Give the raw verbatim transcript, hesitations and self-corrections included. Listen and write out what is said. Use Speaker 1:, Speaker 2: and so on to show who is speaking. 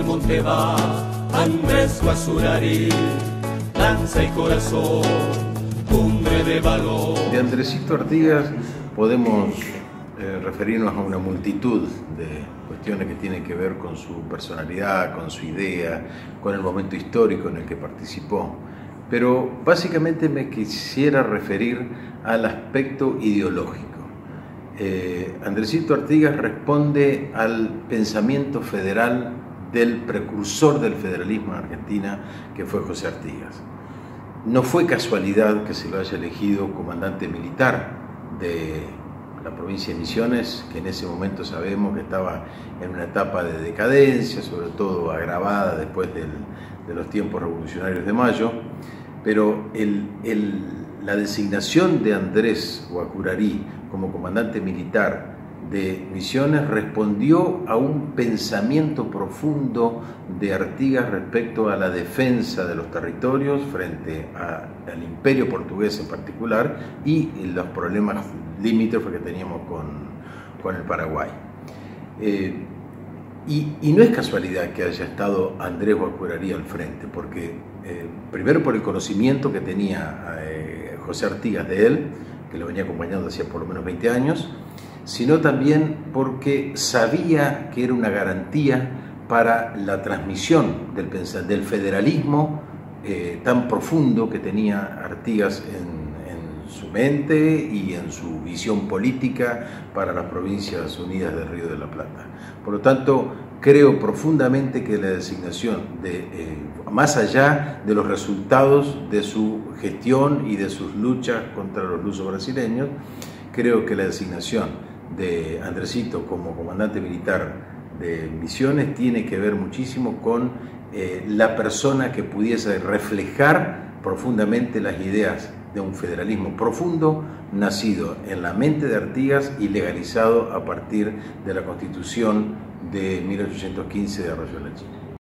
Speaker 1: monte va Andrés Guazurarí, lanza y corazón, cumbre de valor.
Speaker 2: De Andresito Artigas podemos eh, referirnos a una multitud de cuestiones que tienen que ver con su personalidad, con su idea, con el momento histórico en el que participó. Pero básicamente me quisiera referir al aspecto ideológico. Eh, Andresito Artigas responde al pensamiento federal del precursor del federalismo en Argentina, que fue José Artigas. No fue casualidad que se lo haya elegido comandante militar de la provincia de Misiones, que en ese momento sabemos que estaba en una etapa de decadencia, sobre todo agravada después del, de los tiempos revolucionarios de Mayo, pero el, el, la designación de Andrés Guazurarí como comandante militar de Misiones respondió a un pensamiento profundo de Artigas respecto a la defensa de los territorios frente a, al imperio portugués en particular y los problemas limítrofes que teníamos con, con el Paraguay. Eh, y, y no es casualidad que haya estado Andrés Guazurarí al frente, porque eh, primero por el conocimiento que tenía eh, José Artigas de él, que lo venía acompañando hacía por lo menos veinte años, sino también porque sabía que era una garantía para la transmisión del, del federalismo eh, tan profundo que tenía Artigas en, en su mente y en su visión política para las Provincias Unidas del Río de la Plata. Por lo tanto, creo profundamente que la designación, de, eh, más allá de los resultados de su gestión y de sus luchas contra los lusos brasileños, creo que la designación de Andresito como comandante militar de Misiones tiene que ver muchísimo con eh, la persona que pudiese reflejar profundamente las ideas de un federalismo profundo nacido en la mente de Artigas y legalizado a partir de la Constitución de mil ochocientos quince de Arroyo de la China.